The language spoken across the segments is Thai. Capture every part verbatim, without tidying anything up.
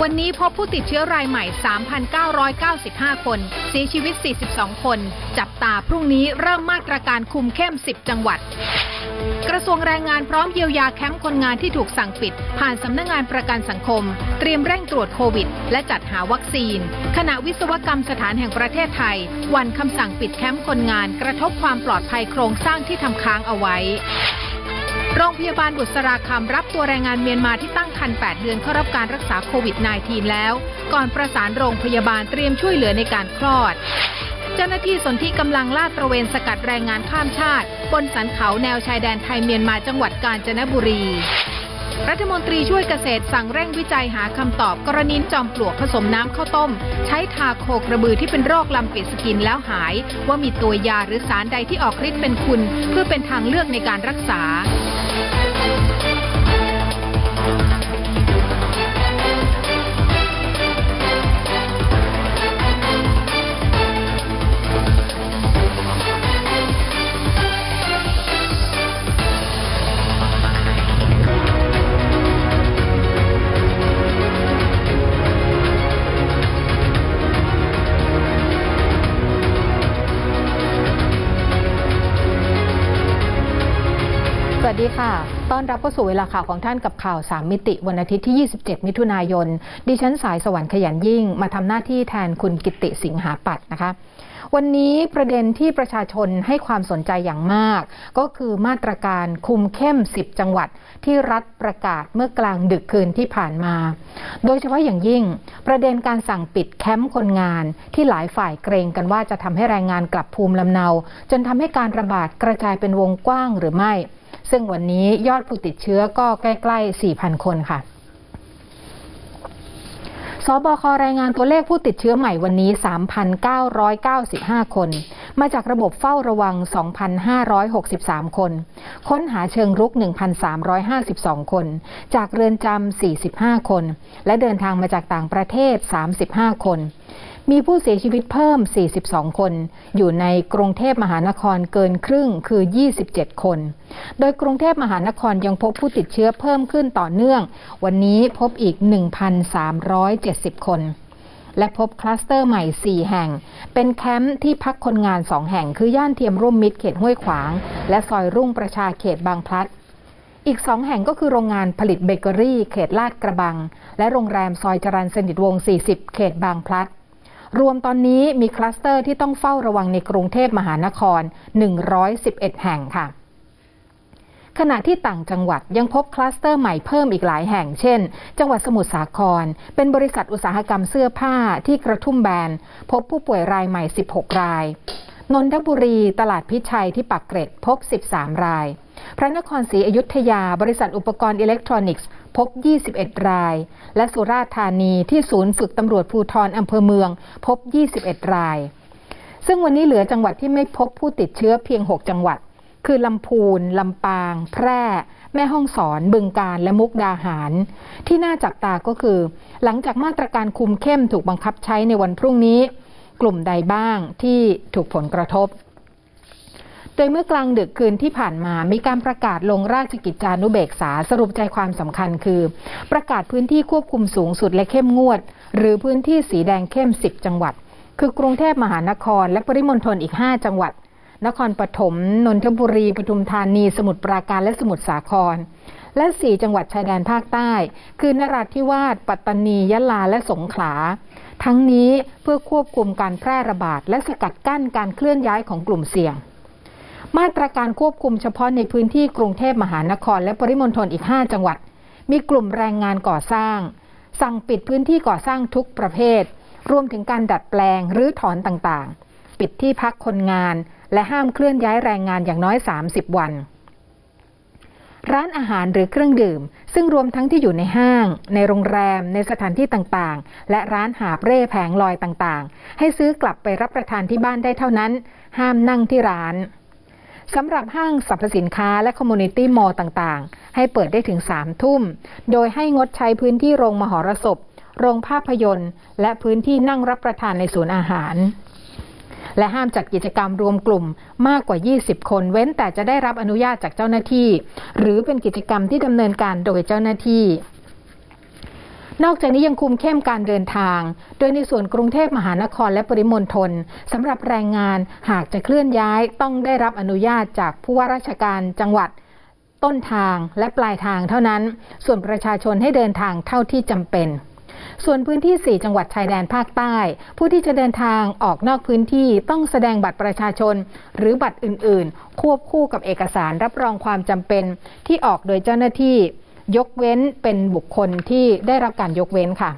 วันนี้พบผู้ติดเชื้อรายใหม่ สามพันเก้าร้อยเก้าสิบห้า คนเสียชีวิต สี่สิบสอง คนจับตาพรุ่งนี้เริ่มมาตรการคุมเข้ม สิบ จังหวัดกระทรวงแรงงานพร้อมเยียวยาแคมป์คนงานที่ถูกสั่งปิดผ่านสำนักงานประกันสังคมเตรียมเร่งตรวจโควิดและจัดหาวัคซีนขณะวิศวกรรมสถานแห่งประเทศไทยวันคำสั่งปิดแคมป์คนงานกระทบความปลอดภัยโครงสร้างที่ทำค้างเอาไว้โรงพยาบาลบุษราคำรับตัวแรงงานเมียนมาที่ตั้งครรภ์ แปด เดือนเข้ารับการรักษาโควิด สิบเก้า แล้วก่อนประสานโรงพยาบาลเตรียมช่วยเหลือในการคลอดเจ้าหน้าที่สนธิกำลังลาดตระเวนสกัดแรงงานข้ามชาติบนสันเขาแนวชายแดนไทยเมียนมาจังหวัดกาญจนบุรีรัฐมนตรีช่วยเกษตรสั่งเร่งวิจัยหาคำตอบกรณีจอมปลวกผสมน้ำข้าวต้มใช้ทาโคกระบือที่เป็นโรคลำปีสกินแล้วหายว่ามีตัวยาหรือสารใดที่ออกฤทธิ์เป็นคุณเพื่อเป็นทางเลือกในการรักษาสวัสดีค่ะต้อนรับเข้าสู่เวลาข่าวของท่านกับข่าวสามมิติวันอาทิตย์ที่ยี่สิบเจ็ดมิถุนายนดิฉันสายสวรรค์ขยันยิ่งมาทำหน้าที่แทนคุณกิตติสิงหาปัตย์นะคะวันนี้ประเด็นที่ประชาชนให้ความสนใจอย่างมากก็คือมาตรการคุมเข้มสิบจังหวัดที่รัฐประกาศเมื่อกลางดึกคืนที่ผ่านมาโดยเฉพาะอย่างยิ่งประเด็นการสั่งปิดแคมป์คนงานที่หลายฝ่ายเกรงกันว่าจะทำให้แรงงานกลับภูมิลำเนาจนทำให้การระบาดกระจายเป็นวงกว้างหรือไม่ซึ่งวันนี้ยอดผู้ติดเชื้อก็ใกล้ๆ สี่พัน คนค่ะสบครายงานตัวเลขผู้ติดเชื้อใหม่วันนี้ สามพันเก้าร้อยเก้าสิบห้า คนมาจากระบบเฝ้าระวัง สองพันห้าร้อยหกสิบสาม คนค้นหาเชิงรุก หนึ่งพันสามร้อยห้าสิบสอง คนจากเรือนจำ สี่สิบห้า คนและเดินทางมาจากต่างประเทศ สามสิบห้า คนมีผู้เสียชีวิตเพิ่ม สี่สิบสอง คนอยู่ในกรุงเทพมหานครเกินครึ่งคือ ยี่สิบเจ็ด คนโดยกรุงเทพมหานครยังพบผู้ติดเชื้อเพิ่มขึ้นต่อเนื่องวันนี้พบอีก หนึ่งพันสามร้อยเจ็ดสิบ คนและพบคลัสเตอร์ใหม่ สี่ แห่งเป็นแคมป์ที่พักคนงาน สอง แห่งคือย่านเทียมร่วมมิตรเขตห้วยขวางและซอยรุ่งประชาเขตบางพลัดอีกสองแห่งก็คือโรงงานผลิตเบเกอรี่เขตลาดกระบังและโรงแรมซอยจรัญสนิทวงศ์ สี่สิบ เขตบางพลัดรวมตอนนี้มีคลัสเตอร์ที่ต้องเฝ้าระวังในกรุงเทพมหานครหนึ่งร้อยสิบเอ็ดแห่งค่ะขณะที่ต่างจังหวัดยังพบคลัสเตอร์ใหม่เพิ่มอีกหลายแห่งเช่นจังหวัดสมุทรสาครเป็นบริษัทอุตสาหกรรมเสื้อผ้าที่กระทุ่มแบนพบผู้ป่วยรายใหม่สิบหกรายนนทบุรีตลาดพิชัยที่ปากเกร็ดพบสิบสามรายพระนครศรีอยุธยาบริษัทอุปกรณ์อิเล็กทรอนิกส์พบยี่สิบเอ็ดรายและสุราษฎร์ธานีที่ศูนย์ฝึกตำรวจภูธรอำเภอเมืองพบยี่สิบเอ็ดรายซึ่งวันนี้เหลือจังหวัดที่ไม่พบผู้ติดเชื้อเพียงหกจังหวัดคือลำพูนลำปางแพร่แม่ฮ่องสอนบึงกาฬและมุกดาหารที่น่าจับตาก็คือหลังจากมาตรการคุมเข้มถูกบังคับใช้ในวันพรุ่งนี้กลุ่มใดบ้างที่ถูกผลกระทบโดยเมื่อกลางดึกคืนที่ผ่านมามีการประกาศลงราชกิจจานุเบกษาสรุปใจความสำคัญคือประกาศพื้นที่ควบคุมสูงสุดและเข้มงวดหรือพื้นที่สีแดงเข้มสิบจังหวัดคือกรุงเทพมหานครและปริมณฑลอีกห้าจังหวัดนครปฐมนนทบุรีปทุมธานีสมุทรปราการและสมุทรสาครและสี่จังหวัดชายแดนภาคใต้คือนราธิวาสปัตตานียะลาและสงขลาทั้งนี้เพื่อควบคุมการแพร่ระบาดและสกัดกั้นการเคลื่อนย้ายของกลุ่มเสี่ยงมาตรการควบคุมเฉพาะในพื้นที่กรุงเทพมหานครและปริมณฑลอีกห้าจังหวัดมีกลุ่มแรงงานก่อสร้างสั่งปิดพื้นที่ก่อสร้างทุกประเภทรวมถึงการดัดแปลงหรือถอนต่างๆปิดที่พักคนงานและห้ามเคลื่อนย้ายแรงงานอย่างน้อยสามสิบวันร้านอาหารหรือเครื่องดื่มซึ่งรวมทั้งที่อยู่ในห้างในโรงแรมในสถานที่ต่างๆและร้านหาบเร่แผงลอยต่างๆให้ซื้อกลับไปรับประทานที่บ้านได้เท่านั้นห้ามนั่งที่ร้านสำหรับห้างสรรพสินค้าและคอมมูนิตี้มอลล์ต่างๆให้เปิดได้ถึงสามทุ่มโดยให้งดใช้พื้นที่โรงมหรสพโรงภาพยนตร์และพื้นที่นั่งรับประทานในศูนย์อาหารและห้ามจัดกิจกรรมรวมกลุ่มมากกว่ายี่สิบคนเว้นแต่จะได้รับอนุญาตจากเจ้าหน้าที่หรือเป็นกิจกรรมที่ดำเนินการโดยเจ้าหน้าที่นอกจากนี้ยังคุมเข้มการเดินทางโดยในส่วนกรุงเทพมหานครและปริมณฑลสำหรับแรงงานหากจะเคลื่อนย้ายต้องได้รับอนุญาตจากผู้ว่าราชการจังหวัดต้นทางและปลายทางเท่านั้นส่วนประชาชนให้เดินทางเท่าที่จำเป็นส่วนพื้นที่สี่จังหวัดชายแดนภาคใต้ผู้ที่จะเดินทางออกนอกพื้นที่ต้องแสดงบัตรประชาชนหรือบัตรอื่นๆควบคู่กับเอกสารรับรองความจำเป็นที่ออกโดยเจ้าหน้าที่ยกเว้นเป็นบุคคลที่ได้รับการยกเว้นค่ะ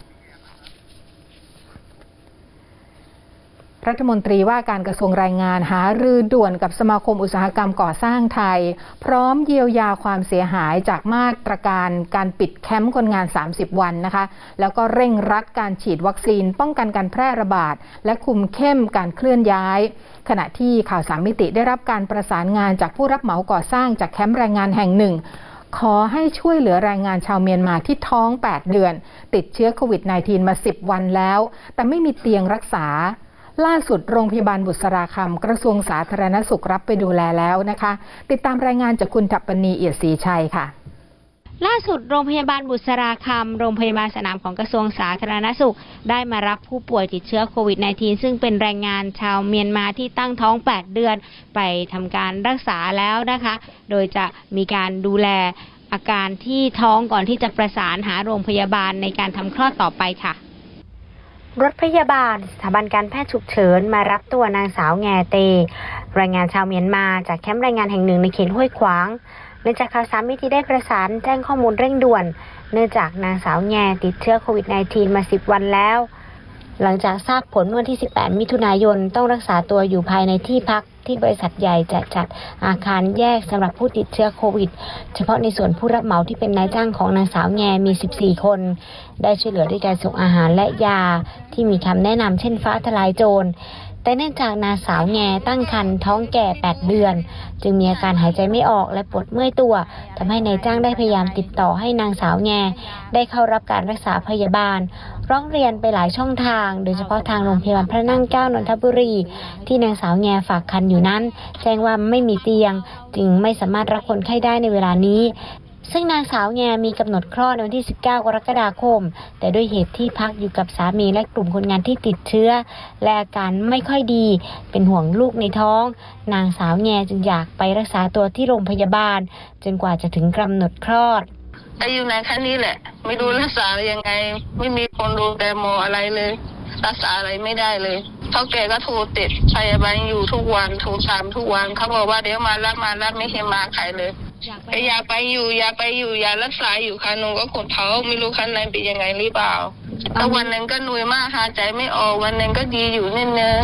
รัฐมนตรีว่าการกระทรวงแรงงานหารือด่วนกับสมาคมอุตสาหกรรมก่อสร้างไทยพร้อมเยียวยาความเสียหายจากมาตรการการปิดแคมป์คนงานสามสิบวันนะคะแล้วก็เร่งรัดการฉีดวัคซีนป้องกันการแพร่ระบาดและคุมเข้มการเคลื่อนย้ายขณะที่ข่าวสามมิติได้รับการประสานงานจากผู้รับเหมาก่อสร้างจากแคมป์แรงงานแห่งหนึ่งขอให้ช่วยเหลือแรงงานชาวเมียนมาที่ท้องแปดเดือนติดเชื้อโควิด สิบเก้า มาสิบวันแล้วแต่ไม่มีเตียงรักษาล่าสุดโรงพยาบาลบุษราคำกระทรวงสาธารณสุขรับไปดูแลแล้วนะคะติดตามรายงานจากคุณทัปปณีเอียดศรีชัยค่ะล่าสุดโรงพยาบาลบุษราคำโรงพยาบาลสนามของกระทรวงสาธารณสุขได้มารับผู้ป่วยติดเชื้อโควิด สิบเก้า ซึ่งเป็นแรงงานชาวเมียนมาที่ตั้งท้องแปดเดือนไปทำการรักษาแล้วนะคะโดยจะมีการดูแลอาการที่ท้องก่อนที่จะประสานหาโรงพยาบาลในการทำคลอดต่อไปค่ะรถพยาบาลสถาบันการแพทย์ฉุกเฉินมารับตัวนางสาวแงเตแรงงานชาวเมียนมาจากแคมป์แรงงานแห่งหนึ่งในเขตห้วยขวางเนื่องจากข่าวสารมิติได้ประสานแจ้งข้อมูลเร่งด่วนเนื่องจากนางสาวแงติดเชื้อโควิด สิบเก้า มาสิบวันแล้วหลังจากทราบผลวันที่สิบแปดมิถุนายนต้องรักษาตัวอยู่ภายในที่พักที่บริษัทใหญ่จะจัดอาคารแยกสำหรับผู้ติดเชื้อโควิดเฉพาะในส่วนผู้รับเหมาที่เป็นนายจ้างของนางสาวแงมีสิบสี่คนได้ช่วยเหลือด้วยการส่งอาหารและยาที่มีคำแนะนำเช่นฟ้าทลายโจรแต่เนื่องจากนางสาวแงตั้งครรภ์ท้องแก่แปดเดือนจึงมีอาการหายใจไม่ออกและปวดเมื่อยตัวทำให้นายจ้างได้พยายามติดต่อให้นางสาวแงได้เข้ารับการรักษาพยาบาลร้องเรียนไปหลายช่องทางโดยเฉพาะทางโรงพยาบาลพระนั่งเกล้านนทบุรีที่นางสาวแงฝากครรภ์อยู่นั้นแจ้งว่าไม่มีเตียงจึงไม่สามารถรับคนไข้ได้ในเวลานี้ซึ่งนางสาวแงมีกำหนดคลอดในวันที่สิบเก้ากรกฎาคมแต่ด้วยเหตุที่พักอยู่กับสามีและกลุ่มคนงานที่ติดเชื้อและอาการไม่ค่อยดีเป็นห่วงลูกในท้องนางสาวแงจึงอยากไปรักษาตัวที่โรงพยาบาลจนกว่าจะถึงกำหนดคลอดอายุในแค่นี้แหละไม่รู้รักษายังไงไม่มีคนดูแลหมออะไรเลยรักษาอะไรไม่ได้เลยเท่าแก่ก็โทรติดพยาบาลอยู่ทุกวันโทรตามทุกวันเขาบอกว่าเดี๋ยวมารับมารับไม่เห็นมาใครเลยอยากไปอยู่อยากไปอยู่อยากรักษาอยู่ค่ะหนูก็กดเขาไม่รู้ขั้นในเป็นยังไงหรือเปล่าแต่วันนึงก็หนุ่ยมากหายใจไม่ออกวันนึงก็ดีอยู่นิดนึง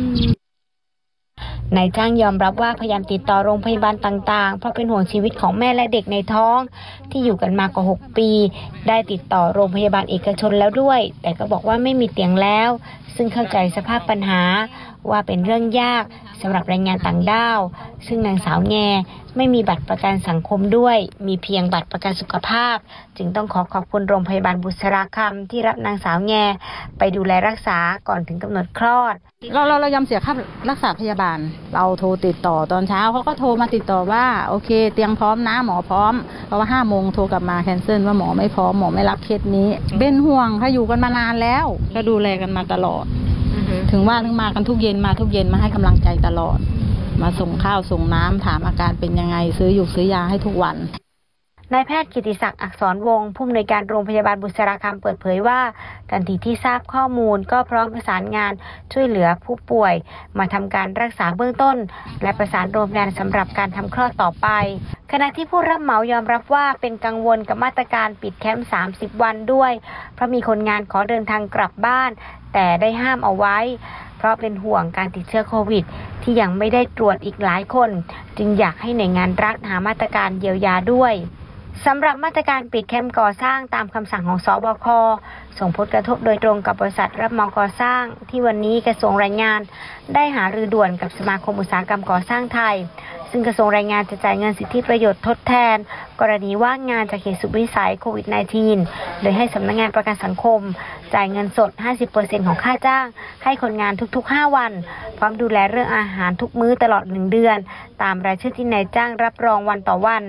นายจ้างยอมรับว่าพยายามติดต่อโรงพยาบาลต่างๆเพราะเป็นห่วงชีวิตของแม่และเด็กในท้องที่อยู่กันมากว่าหกปีได้ติดต่อโรงพยาบาลเอกชนแล้วด้วยแต่ก็บอกว่าไม่มีเตียงแล้วซึ่งเข้าใจสภาพปัญหาว่าเป็นเรื่องยากสำหรับแรงงานต่างด้าวซึ่งนางสาวแงไม่มีบัตรประกันสังคมด้วยมีเพียงบัตรประกันสุขภาพจึงต้องขอขอบคุณโรงพยาบาลบุษราคำที่รับนางสาวแงไปดูแลรักษาก่อนถึงกำหนดคลอดเราเราเรายอมเสียค่ารักษาพยาบาลเราโทรติดต่อตอนเช้าเขาก็โทรมาติดต่อว่าโอเคเตียงพร้อมนะหมอพร้อมเพราะว่าห้าโมงโทรกลับมาแคนเซิลว่าหมอไม่พร้อมหมอไม่รับเคสนี้เป็นห่วงค่ะอยู่กันมานานแล้วก็ดูแลกันมาตลอดถึงว่าถึงมากันทุกเย็นมาทุกเย็นมาให้กำลังใจตลอดมาส่งข้าวส่งน้ำถามอาการเป็นยังไงซื้ออยู่ซื้อยาให้ทุกวันนายแพทย์กิติศักดิ์อักษรวงศ์ผู้อำนวยการโรงพยาบาลบุษราคำเปิดเผยว่าทันทีที่ทราบข้อมูลก็พร้อมประสานงานช่วยเหลือผู้ป่วยมาทำการรักษาเบื้องต้นและประสานโรงพยาบาลสำหรับการทำคลอดต่อไปขณะที่ผู้รับเหมายอมรับว่าเป็นกังวลกับมาตรการปิดแคมป์สามสิบวันด้วยเพราะมีคนงานขอเดินทางกลับบ้านแต่ได้ห้ามเอาไว้เพราะเป็นห่วงการติดเชื้อโควิดที่ยังไม่ได้ตรวจอีกหลายคนจึงอยากให้หน่วยงานรัฐหามาตรการเยียวยาด้วยสำหรับมาตรการปิดแคมป์ก่อสร้างตามคำสั่งของสบคส่งผลกระทบโดยตรงกับบริษัทรับเหมาก่อสร้างที่วันนี้กระทรวงแรงงานได้หารือด่วนกับสมาคมอุตสาหกรรมก่อสร้างไทยซึ่งกระทรวงแรงงานจะจ่ายเงินสิทธิประโยชน์ทดแทนกรณีว่างงานจากเหตุสุดวิสัยโควิด สิบเก้า โดยให้สำนักงานประกันสังคมจ่ายเงินสด ห้าสิบเปอร์เซ็นต์ ของค่าจ้างให้คนงานทุกๆห้าวันพร้อมดูแลเรื่องอาหารทุกมื้อตลอดหนึ่งเดือนตามรายชื่อที่นายจ้างรับรองวันต่อวัน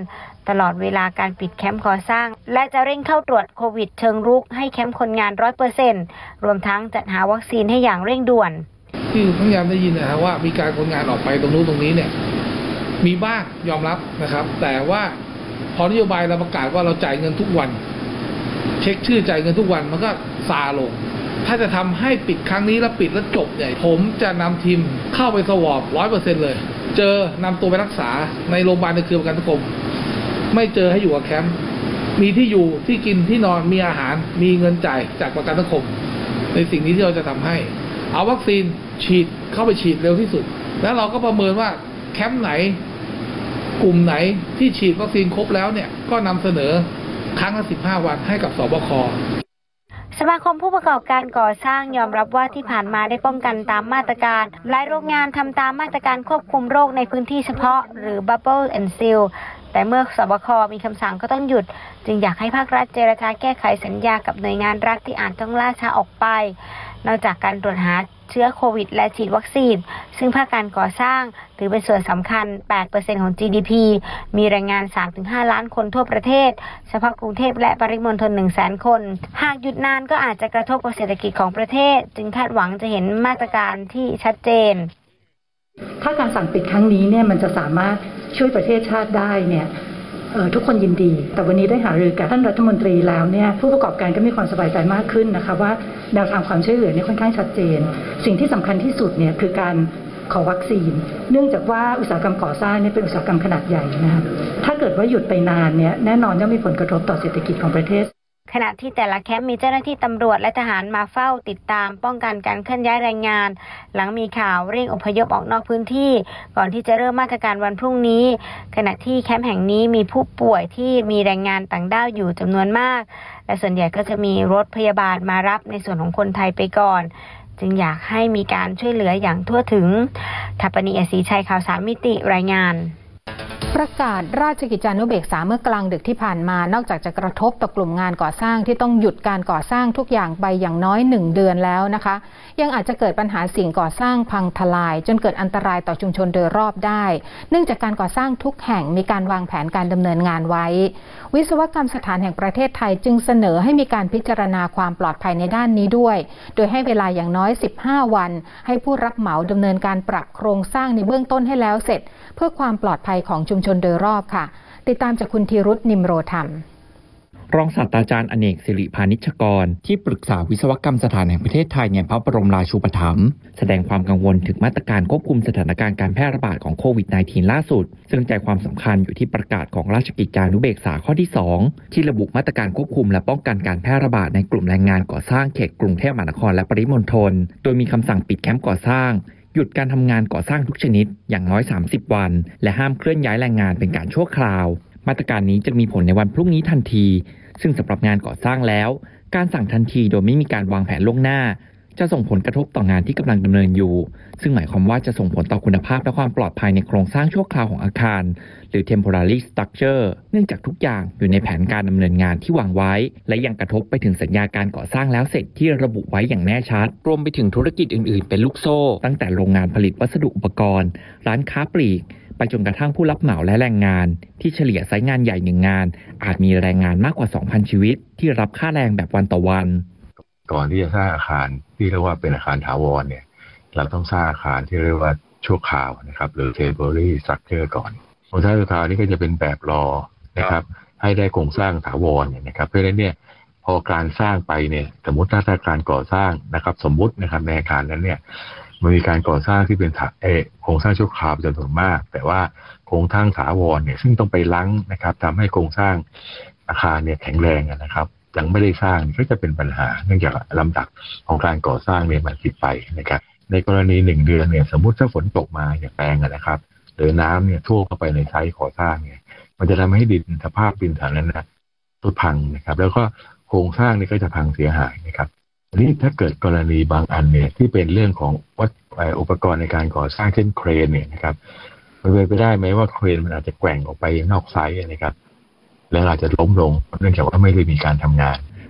ตลอดเวลาการปิดแคมป์ก่อสร้างและจะเร่งเข้าตรวจโควิดเชิงรุกให้แคมป์คนงาน ร้อยเปอร์เซ็นต์ รวมทั้งจัดหาวัคซีนให้อย่างเร่งด่วนที่พยายามได้ยินนะฮะว่ามีการคนงานออกไปตรงนู้นตรงนี้เนี่ยมีบ้างยอมรับนะครับแต่ว่าพอนโยบายเราประกาศว่าเราจ่ายเงินทุกวันเช็คชื่อจ่ายเงินทุกวันมันก็ซาลงถ้าจะทำให้ปิดครั้งนี้แล้วปิดแล้วจบเนี่ยผมจะนำทีมเข้าไปสวอปร้อยเปอร์เซ็นต์เลยเจอนำตัวไปรักษาในโรงพยาบาลในเครือประกันสังคมไม่เจอให้อยู่กับแคมป์มีที่อยู่ที่กินที่นอนมีอาหารมีเงินจ่ายจากประกันสังคมในสิ่งนี้ที่เราจะทำให้เอาวัคซีนฉีดเข้าไปฉีดเร็วที่สุดแล้วเราก็ประเมินว่าแคมป์ไหนกลุ่มไหนที่ฉีดวัคซีนครบแล้วเนี่ยก็นำเสนอครั้งละสิบห้าวันให้กับสบค. สมาคมผู้ประกอบการก่อสร้างยอมรับว่าที่ผ่านมาได้ป้องกันตามมาตรการหลายโรงงานทำตามมาตรการควบคุมโรคในพื้นที่เฉพาะหรือ Bubble and Seal แต่เมื่อสบค.มีคำสั่งก็ต้องหยุดจึงอยากให้ภาครัฐเจรจาแก้ไขสัญญากับหน่วยงานรัฐที่อาจต้องล่าช้าออกไปนอกจากการตรวจหาเชื้อโควิดและฉีดวัคซีนซึ่งภาคการก่อสร้างถือเป็นส่วนสำคัญ แปดเปอร์เซ็นต์ ของ จี ดี พี มีแรงงาน สามถึงห้า ล้านคนทั่วประเทศเฉพาะกรุงเทพและปริมณฑล หนึ่งแสน คนหากหยุดนานก็อาจจะกระทบกับเศรษฐกิจของประเทศจึงคาดหวังจะเห็นมาตรการที่ชัดเจนถ้าการสั่งปิดครั้งนี้เนี่ยมันจะสามารถช่วยประเทศชาติได้เนี่ยทุกคนยินดีแต่วันนี้ได้หารือกับท่านรัฐมนตรีแล้วเนี่ยผู้ประกอบการก็มีความสบายใจมากขึ้นนะคะว่าแนวทางความช่วยเหลือเนี่ยค่อนข้างชัดเจนสิ่งที่สำคัญที่สุดเนี่ยคือการขอวัคซีนเนื่องจากว่าอุตสาหกรรมก่อสร้างเนี่ยเป็นอุตสาหกรรมขนาดใหญ่นะคะถ้าเกิดว่าหยุดไปนานเนี่ยแน่นอนย่อมมีผลกระทบต่อเศรษฐกิจของประเทศขณะที่แต่ละแคมป์มีเจ้าหน้าที่ตำรวจและทหารมาเฝ้าติดตามป้องกันการเคลื่อนย้ายแรงงานหลังมีข่าวเร่งอพยพออกนอกพื้นที่ก่อนที่จะเริ่มมาตรการวันพรุ่งนี้ขณะที่แคมป์แห่งนี้มีผู้ป่วยที่มีแรงงานต่างด้าวอยู่จำนวนมากและส่วนใหญ่ก็จะมีรถพยาบาลมารับในส่วนของคนไทยไปก่อนจึงอยากให้มีการช่วยเหลืออย่างทั่วถึงทัปปณี อศรีชัยข่าวสามมิติรายงานประกาศราชกิจจานุเบกษาเมื่อกลางดึกที่ผ่านมานอกจากจะกระทบต่อกลุ่มงานก่อสร้างที่ต้องหยุดการก่อสร้างทุกอย่างไปอย่างน้อยหนึ่งเดือนแล้วนะคะยังอาจจะเกิดปัญหาสิ่งก่อสร้างพังทลายจนเกิดอันตรายต่อชุมชนโดยรอบได้เนื่องจากการก่อสร้างทุกแห่งมีการวางแผนการดำเนินงานไว้วิศวกรรมสถานแห่งประเทศไทยจึงเสนอให้มีการพิจารณาความปลอดภัยในด้านนี้ด้วยโดยให้เวลาอย่างน้อยสิบห้าวันให้ผู้รับเหมาดำเนินการปรับโครงสร้างในเบื้องต้นให้แล้วเสร็จเพื่อความปลอดภัยของชุมชนโดยรอบค่ะติดตามจากคุณธีรุธนิมโรธรรมรองศาสตราจารย์อเนกศิริพานิชกรที่ปรึกษาวิศวกรรมสถานแห่งประเทศไทยในพระบรมราชูปถัมภ์แสดงความกังวลถึงมาตรการควบคุมสถานการณ์การแพร่ระบาดของโควิด สิบเก้า ล่าสุดซึ่งใจความสำคัญอยู่ที่ประกาศของราชกิจจานุเบกษาข้อที่สองที่ระบุมาตรการควบคุมและป้องกันการแพร่ระบาดในกลุ่มแรงงานก่อสร้างเขตกรุงเทพมหานครและปริมณฑลโดยมีคำสั่งปิดแคมป์ก่อสร้างหยุดการทำงานก่อสร้างทุกชนิดอย่างน้อยสามสิบวันและห้ามเคลื่อนย้ายแรงงานเป็นการชั่วคราวมาตรการนี้จะมีผลในวันพรุ่งนี้ทันทีซึ่งสำหรับงานก่อสร้างแล้วการสั่งทันทีโดยไม่มีการวางแผนล่วงหน้าจะส่งผลกระทบต่องานที่กำลังดำเนินอยู่ซึ่งหมายความว่าจะส่งผลต่อคุณภาพและความปลอดภัยในโครงสร้างชั่วคราวของอาคารหรือ temporary structure เนื่องจากทุกอย่างอยู่ในแผนการดำเนินงานที่วางไว้และยังกระทบไปถึงสัญญาการก่อสร้างแล้วเสร็จที่ระบุไว้อย่างแน่ชัดรวมไปถึงธุรกิจอื่นๆเป็นลูกโซ่ตั้งแต่โรงงานผลิตวัสดุอุปกรณ์ร้านค้าปลีกไปจนกระทั่งผู้รับเหมาและแรงงานที่เฉลี่ยไซต์งานใหญ่หนึ่งงานอาจมีแรงงานมากกว่า สองพัน ชีวิตที่รับค่าแรงแบบวันต่อวันก่อนที่จะสร้างอาคารที่เรียกว่าเป็นอาคารถาวรเนี่ยเราต้องสร้างอาคารที่เรียกว่าชั่วคราวนะครับหรือ temporary structure ก่อนโครงสร้างชั่วคราวนี่ก็จะเป็นแบบรอนะครับให้ได้โครงสร้างถาวรเนี่ยนะครับเพราะฉะนั้นเนี่ยพอการสร้างไปเนี่ยสมมติถ้าการก่อสร้างนะครับสมมุตินะครับในอาคารนั้นเนี่ยมันมีการก่อสร้างที่เป็นเออโครงสร้างชั่วคราวจำนวนมากแต่ว่าโครงสร้างถาวรเนี่ยซึ่งต้องไปล้างนะครับทำให้โครงสร้างอาคารเนี่ยแข็งแรงนะครับยังไม่ได้สร้างก็จะเป็นปัญหาเนื่องจากลำดับของการก่อสร้างเนี่ยมันผิดไปนะครับในกรณีหนึ่งเดือนเนี่ยสมมติถ้าฝนตกมาอย่างแรงนะครับหรือน้ำเนี่ยท่วมเข้าไปในไซต์ก่อสร้างเนี่ยมันจะทำให้ดินสภาพดินฐานนั้นนะทุพังนะครับแล้วก็โครงสร้างนี่ก็จะพังเสียหายนะครับอันนี้ถ้าเกิดกรณีบางอันเนี่ยที่เป็นเรื่องของวัตถุอุปกรณ์ในการก่อสร้างเช่นเครนเนี่ยนะครับมันเป็นไปได้ไหมว่าเครนมันอาจจะแกว่งออกไปนอกไซต์นะครับแล้วอาจจะล้มลงเนื่องจากว่าไม่ได้มีการทำงาน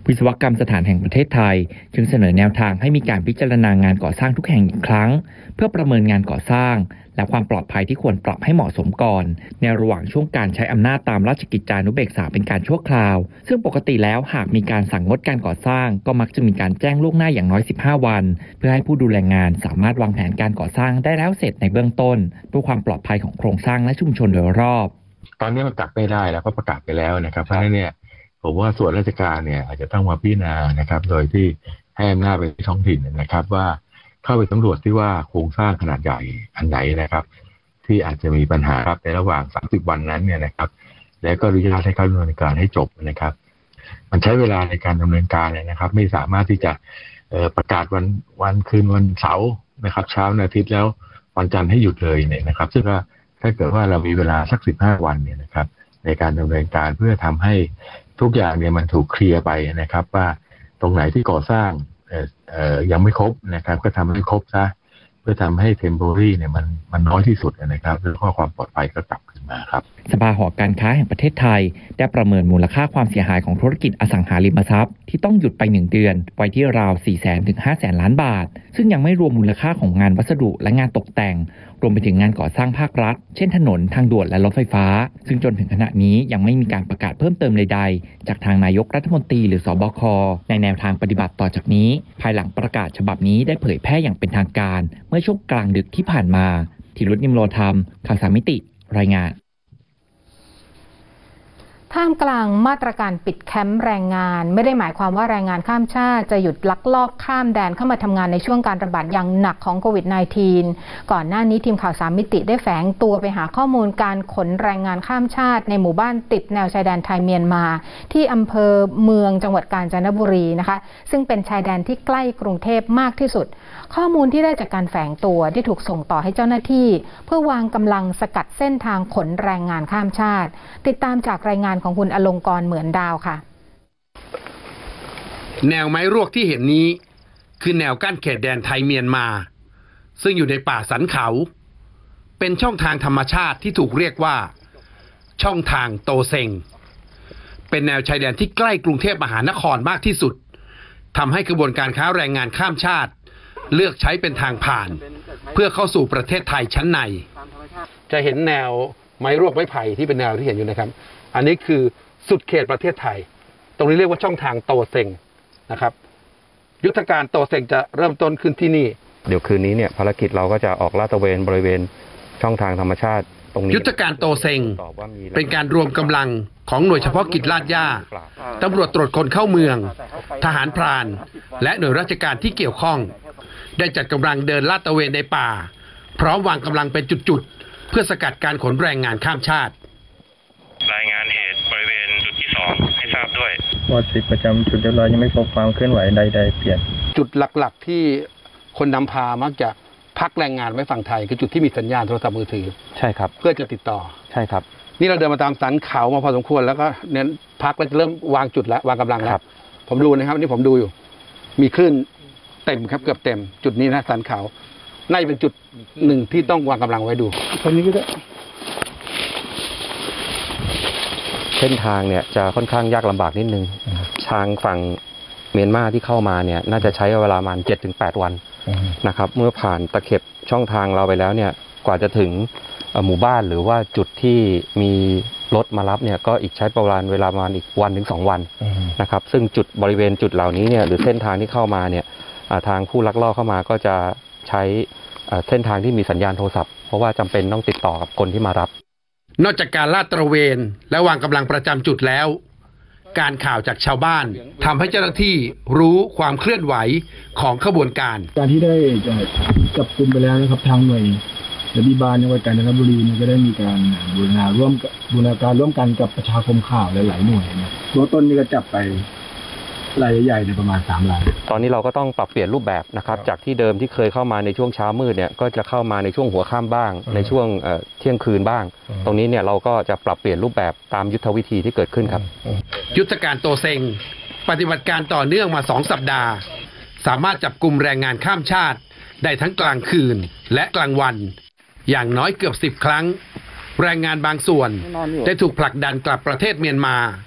วิศวกรรมสถานแห่งประเทศไทยจึงเสนอแนวทางให้มีการพิจารณางานก่อสร้างทุกแห่งอีกครั้งเพื่อประเมินงานก่อสร้างและความปลอดภัยที่ควรปรับให้เหมาะสมก่อนในระหว่างช่วงการใช้อำนาจตามราชกิจจานุเบกษาเป็นการชั่วคราวซึ่งปกติแล้วหากมีการสั่งงดการก่อสร้างก็มักจะมีการแจ้งล่วงหน้าอย่างน้อยสิบห้าวันเพื่อให้ผู้ดูแลงานสามารถวางแผนการก่อสร้างได้แล้วเสร็จในเบื้องต้นเพื่อความปลอดภัยของโครงสร้างและชุมชนโดยรอบตอนนี้มันกักไม่ได้แล้วก็ประกาศไปแล้วนะครับเพราะฉะนั้นเนี่ยผมว่าส่วนราชการเนี่ยอาจจะต้องมาพิจารณานะครับโดยที่ให้อำนาจไปท้องถิ่นนะครับว่าเข้าไปสำรวจที่ว่าโครงสร้างขนาดใหญ่อันไหนนะครับที่อาจจะมีปัญหาครับในระหว่างสามสิบวันนั้นเนี่ยนะครับแล้วก็อนุญาตให้เขาดำเนินการให้จบนะครับมันใช้เวลาในการดำเนินการเนี่ยนะครับไม่สามารถที่จะประกาศวันวันคืนวันเสาร์นะครับเช้าวันอาทิตย์แล้ววันจันทร์ให้หยุดเลยเนี่ยนะครับซึ่งถ้าเกิดว่าเรามีเวลาสักสิบห้าวันเนี่ยนะครับในการดำเนินการเพื่อทำให้ทุกอย่างเนี่ยมันถูกเคลียร์ไปนะครับว่าตรงไหนที่ก่อสร้างเอ่อเอ่อยังไม่ครบนะครับก็ทำให้ครบซะเพื่อทำให้ temporary เนี่ยมันมันน้อยที่สุดนะครับแล้วก็ความปลอดภัยก็กลับขึ้นมาครับสภาหอการค้าแห่งประเทศไทยได้ประเมินมูลค่าความเสียหายของธุรกิจอสังหาริมทรัพย์ที่ต้องหยุดไปหนึ่งเดือนไว้ที่ราว สี่แสน ถึง ห้าแสน ล้านบาทซึ่งยังไม่รวมมูลค่าของงานวัสดุและงานตกแต่งรวมไปถึงงานก่อสร้างภาครัฐเช่นถนนทางด่วนและรถไฟฟ้าซึ่งจนถึงขณะนี้ยังไม่มีการประกาศเพิ่มเติมใดๆจากทางนายกรัฐมนตรีหรือสบคในแนวทางปฏิบัติต่อจากนี้ภายหลังประกาศฉบับนี้ได้เผยแพร่อย่างเป็นทางการเมื่อช่วงกลางดึกที่ผ่านมาธีรุต นิมโลธรรมข่าวสามมิติรายงานท่ามกลางมาตรการปิดแคมป์แรงงานไม่ได้หมายความว่าแรงงานข้ามชาติจะหยุดลักลอบข้ามแดนเข้ามาทำงานในช่วงการระบาดอย่างหนักของโควิด สิบเก้า ก่อนหน้านี้ทีมข่าวสามมิติได้แฝงตัวไปหาข้อมูลการขนแรงงานข้ามชาติในหมู่บ้านติดแนวชายแดนไทยเมียนมาที่อำเภอเมืองจังหวัดกาญจนบุรีนะคะซึ่งเป็นชายแดนที่ใกล้กรุงเทพมากที่สุดข้อมูลที่ได้จากการแฝงตัวที่ถูกส่งต่อให้เจ้าหน้าที่เพื่อวางกำลังสกัดเส้นทางขนแรงงานข้ามชาติติดตามจากรายงานของคุณอลงกรณ์เหมือนดาวค่ะแนวไม้รวกที่เห็นนี้คือแนวกั้นเขตแดนไทยเมียนมาซึ่งอยู่ในป่าสันเขาเป็นช่องทางธรรมชาติที่ถูกเรียกว่าช่องทางโตเซ็งเป็นแนวชายแดนที่ใกล้กรุงเทพมหานครมากที่สุดทำให้กระบวนการค้าแรงงานข้ามชาติเลือกใช้เป็นทางผ่านเพื่อเข้าสู่ประเทศไทยชั้นในจะเห็นแนวไม้รวกไม้ไผ่ที่เป็นแนวที่เห็นอยู่นะครับอันนี้คือสุดเขตประเทศไทยตรงนี้เรียกว่าช่องทางโตเซ็งนะครับยุทธการโตเซ็งจะเริ่มต้นขึ้นที่นี่เดี๋ยวคืนนี้เนี่ยภารกิจเราก็จะออกลาดตระเวนบริเวณช่องทางธรรมชาติตรงนี้ยุทธการโตเซ็งเป็นการรวมกำลังของหน่วยเฉพาะกิจลาดย่าตำรวจตรวจคนเข้าเมืองทหารพรานและหน่วยราชการที่เกี่ยวข้องได้จัดกำลังเดินลาดตระเวนในป่าพร้อมวางกำลังเป็นจุดๆเพื่อสกัดการขนแรงงานข้ามชาติรายงานเหตุบริเวณจุดที่สองให้ทราบด้วยวอร์ดสิบประจำจุดเรียบร้อยยังไม่พบความเคลื่อนไหวใดๆเปลี่ยนจุดหลักๆที่คนนำพามักจะพักแรงงานไว้ฝั่งไทยคือจุดที่มีสัญญาณโทรศัพท์มือถือใช่ครับเพื่อจะติดต่อใช่ครับนี่เราเดินมาตามสันเขามาพอสมควรแล้วก็เน้นพักแล้วจะเริ่มวางจุดแล้ววางกำลังแล้วผมดูนะครับนี่ผมดูอยู่มีคลื่นเต็มครับเกือบเต็มจุดนี้นะสันเขาน่าจะเป็นจุดหนึ่งที่ต้องวางกำลังไว้ดูตรงนี้ก็ได้เส้นทางเนี่ยจะค่อนข้างยากลำบากนิดนึงทางฝั่งเมียนมาที่เข้ามาเนี่ยน่าจะใช้เวลาประมาณ เจ็ดถึงแปด วันนะครับเมื่อผ่านตะเข็บช่องทางเราไปแล้วเนี่ยกว่าจะถึงหมู่บ้านหรือว่าจุดที่มีรถมารับเนี่ยก็อีกใช้ประมาณเวลาประมาณอีกวันถึงสองวันนะครับซึ่งจุดบริเวณจุดเหล่านี้เนี่ยหรือเส้นทางที่เข้ามาเนี่ยทางผู้ลักลอบเข้ามาก็จะใช้เส้นทางที่มีสัญญาณโทรศัพท์เพราะว่าจำเป็นต้องติดต่อกับคนที่มารับนอกจากการลาดตระเวนและวางกำลังประจำจุดแล้วการข่าวจากชาวบ้านทำให้เจ้าหน้าที่รู้ความเคลื่อนไหวของขบวนการการที่ได้จับกุมไปแล้วนะครับทางหน่วยรัฐบาลจังหวัดกาญจนบุรีก็ได้มีการบูรณาร่วมบูรณาการร่วมกันกับประชาคมข่าวหลายๆหน่วยนะตัวต้นนี้ก็จับไปรายใหญ่ในประมาณสามรายตอนนี้เราก็ต้องปรับเปลี่ยนรูปแบบนะครับจากที่เดิมที่เคยเข้ามาในช่วงเช้ามืดเนี่ยก็จะเข้ามาในช่วงหัวค่ำบ้างในช่วงเที่ยงคืนบ้างตรงนี้เนี่ยเราก็จะปรับเปลี่ยนรูปแบบตามยุทธวิธีที่เกิดขึ้นครับยุทธการโตเซ็งปฏิบัติการต่อเนื่องมาสองสัปดาห์สามารถจับกลุ่มแรงงานข้ามชาติได้ทั้งกลางคืนและกลางวันอย่างน้อยเกือบสิบครั้งแรงงานบางส่วนได้ถูกผลักดันกลับประเทศเมียนมา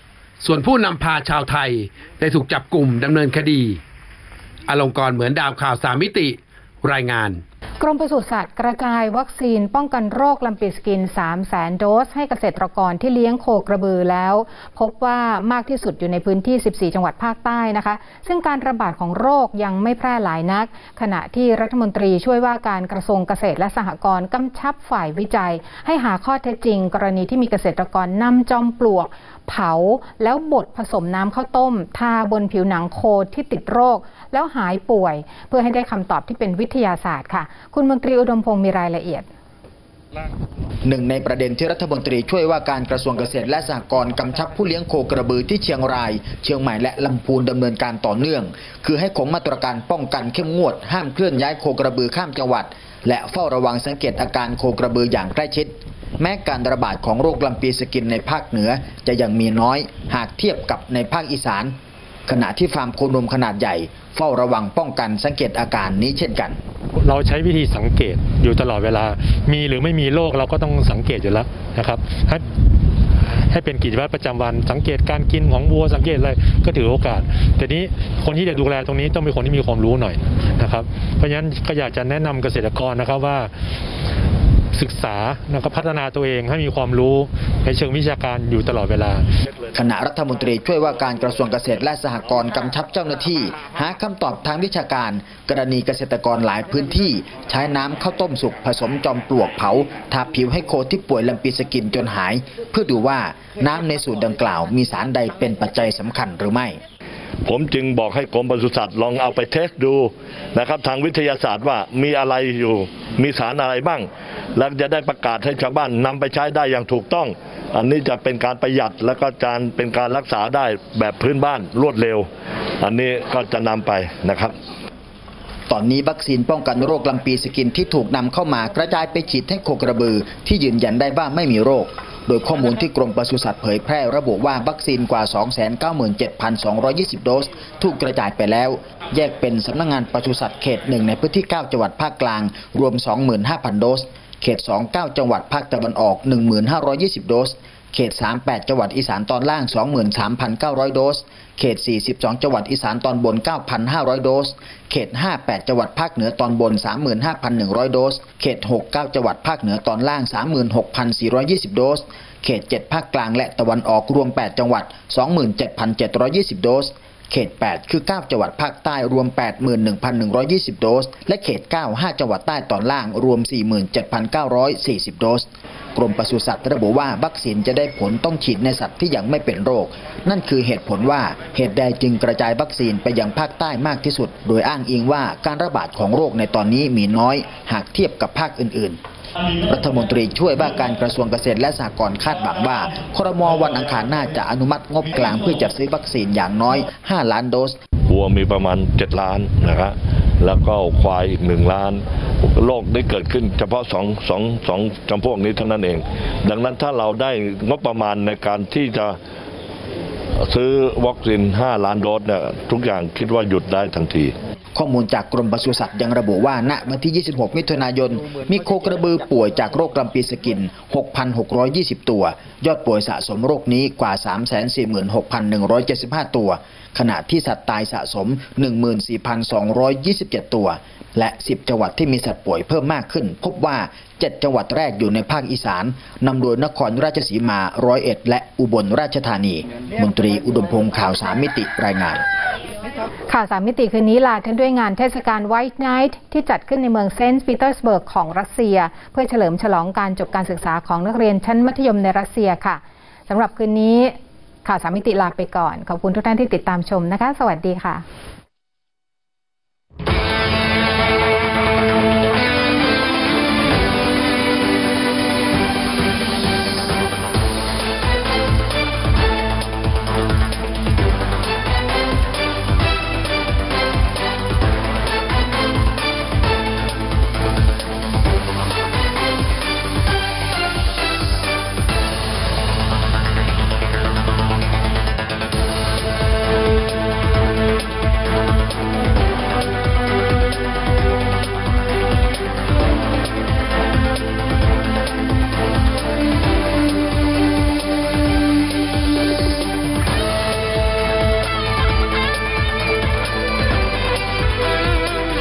ส่วนผู้นำพาชาวไทยได้ถูกจับกลุ่มดำเนินคดีอลงกรณ์เหมือนดาวข่าวสามมิติรายงานกรมปศุสัตว์กระจายวัคซีนป้องกันโรคลำปีสกิน สามแสน โดสให้เกษตรกรที่เลี้ยงโคกระบือแล้วพบว่ามากที่สุดอยู่ในพื้นที่ สิบสี่ จังหวัดภาคใต้นะคะซึ่งการระบาดของโรคยังไม่แพร่หลายนักขณะที่รัฐมนตรีช่วยว่าการกระทรวงเกษตรและสหกรณ์กำชับฝ่ายวิจัยให้หาข้อเท็จจริงกรณีที่มีเกษตรกรนำจอมปลวกเผาแล้วบดผสมน้ำข้าวต้มทาบนผิวหนังโคที่ติดโรคแล้วหายป่วยเพื่อให้ได้คำตอบที่เป็นวิทยาศาสตร์ค่ะคุณมนตรีอุดมพงศ์มีรายละเอียดหนึ่งในประเด็นที่รัฐมนตรีช่วยว่าการกระทรวงเกษตรและสหกรณ์กำชับผู้เลี้ยงโคกระบือที่เชียงรายเชียงใหม่และลำพูนดำเนินการต่อเนื่องคือให้คงมาตรการป้องกันเข้มงวดห้ามเคลื่อนย้ายโคกระบือข้ามจังหวัดและเฝ้าระวังสังเกตอาการโคกระบืออย่างใกล้ชิดแม้การระบาดของโรคลำปีสกินในภาคเหนือจะยังมีน้อยหากเทียบกับในภาคอีสานขณะที่ฟาร์มโคนมขนาดใหญ่เฝ้าระวังป้องกันสังเกตอาการนี้เช่นกันเราใช้วิธีสังเกตอยู่ตลอดเวลามีหรือไม่มีโรคเราก็ต้องสังเกตอยู่แล้วนะครับให้ให้เป็นกิจวัตรประจำวันสังเกตการกินของวัวสังเกตอะไรก็ถือโอกาสแต่นี้คนที่จะดูแลตรงนี้ต้องเป็นคนที่มีความรู้หน่อยนะครับเพราะฉะนั้นก็อยากจะแนะนำเกษตรกรนะครับว่าศึกษาแล้วก็พัฒนาตัวเองให้มีความรู้ในเชิงวิชาการอยู่ตลอดเวลาคณะรัฐมนตรีช่วยว่าการกระทรวงเกษตรและสหกรณ์กำชับเจ้าหน้าที่หาคำตอบทางวิชาการกรณีเกษตรกรหลายพื้นที่ใช้น้ำข้าวต้มสุกผสมจอมปลวกเผาทาผิวให้โคที่ป่วยลำปีสกินจนหายเพื่อดูว่าน้ำในสูตรดังกล่าวมีสารใดเป็นปัจจัยสำคัญหรือไม่ผมจึงบอกให้กรมปศุสัตว์ลองเอาไปเทสดูนะครับทางวิทยาศาสตร์ว่ามีอะไรอยู่มีสารอะไรบ้างแล้วจะได้ประกาศให้ชาวบ้านนำไปใช้ได้อย่างถูกต้องอันนี้จะเป็นการประหยัดและก็การเป็นการรักษาได้แบบพื้นบ้านรวดเร็วอันนี้ก็จะนำไปนะครับตอนนี้วัคซีนป้องกันโรคลำปีสกินที่ถูกนำเข้ามากระจายไปฉีดให้โคกระบือที่ยืนยันได้ว่าไม่มีโรคโดยข้อมูลที่กรมปศุสัตว์เผยแพร่ระบุว่าวัคซีนกว่า สองแสนเก้าหมื่นเจ็ดพันสองร้อยยี่สิบ โดสถูกกระจายไปแล้วแยกเป็นสำนักงานปศุสัตว์เขตหนึ่งในพื้นที่เก้าจังหวัดภาคกลางรวม สองหมื่นห้าพัน โดสเขตสอง เก้าจังหวัดภาคตะวันออก หนึ่งหมื่นห้าร้อยยี่สิบ โดสเขตสาม แปดจังหวัดอีสานตอนล่าง สองหมื่นสามพันเก้าร้อย โดสเขตสี่สิบสองจังหวัดอีสานตอนบน เก้าพันห้าร้อย โดสเขตห้า แปดจังหวัดภาคเหนือตอนบน สามหมื่นห้าพันหนึ่งร้อย โดสเขตหก เก้าจังหวัดภาคเหนือตอนล่าง สามหมื่นหกพันสี่ร้อยยี่สิบ โดสเขตเจ็ดภาคกลางและตะวันออกรวมแปดจังหวัด สองหมื่นเจ็ดพันเจ็ดร้อยยี่สิบ โดสเขตแปดคือเก้าจังหวัดภาคใต้รวม แปดหมื่นหนึ่งพันหนึ่งร้อยยี่สิบ โดสและเขตเก้า ห้าจังหวัดใต้ตอนล่างรวม สี่หมื่นเจ็ดพันเก้าร้อยสี่สิบ โดสกรมปศุสัตว์ระบุว่าวัคซีนจะได้ผลต้องฉีดในสัตว์ที่ยังไม่เป็นโรคนั่นคือเหตุผลว่าเหตุใดจึงกระจายวัคซีนไปยังภาคใต้มากที่สุดโดยอ้างอิงว่าการระบาดของโรคในตอนนี้มีน้อยหากเทียบกับภาคอื่นๆรัฐมนตรีช่วยว่าการกระทรวงเกษตรและสหกรณ์คาดหวังว่าครม.วันอังคารหน้าจะอนุมัติงบกลางเพื่อจัดซื้อวัคซีนอย่างน้อยห้าล้านโดสวัวมีประมาณเจ็ดล้านนะครับแล้วก็ควายอีกหนึ่งล้านโรคได้เกิดขึ้นเฉพาะสองสองสองจำพวกนี้เท่านั้นเองดังนั้นถ้าเราได้งบประมาณในการที่จะซื้อวัคซีนห้าล้านโดสเนี่ยทุกอย่างคิดว่าหยุดได้ทันทีข้อมูลจากกรมปศุสัตว์ยังระบุว่าณวันที่ยี่สิบหกมิถุนายนมีโคกระบือป่วยจากโรคลำปีสกิน หกพันหกร้อยยี่สิบ ตัวยอดป่วยสะสมโรคนี้กว่า สามแสนสี่หมื่นหกพันหนึ่งร้อยเจ็ดสิบห้า ตัวขณะที่สัตว์ตายสะสม หนึ่งหมื่นสี่พันสองร้อยยี่สิบเจ็ด ตัวและสิบจังหวัดที่มีสัตว์ป่วยเพิ่มมากขึ้นพบว่าเจ็ดจังหวัดแรกอยู่ในภาคอีสานนำโดยนครราชสีมาร้อยเอ็ดและอุบลราชธานีมนตรีอุดมพงษ์ข่าวสามมิติรายงานข่าวสามมิติคืนนี้ลากันด้วยงานเทศกาล White Night ที่จัดขึ้นในเมืองเซนต์ปีเตอร์สเบิร์กของรัสเซียเพื่อเฉลิมฉลองการจบการศึกษาของนักเรียนชั้นมัธยมในรัสเซียค่ะสำหรับคืนนี้ข่าวสามมิติลาไปก่อนขอบคุณทุกท่านที่ติดตามชมนะคะสวัสดีค่ะ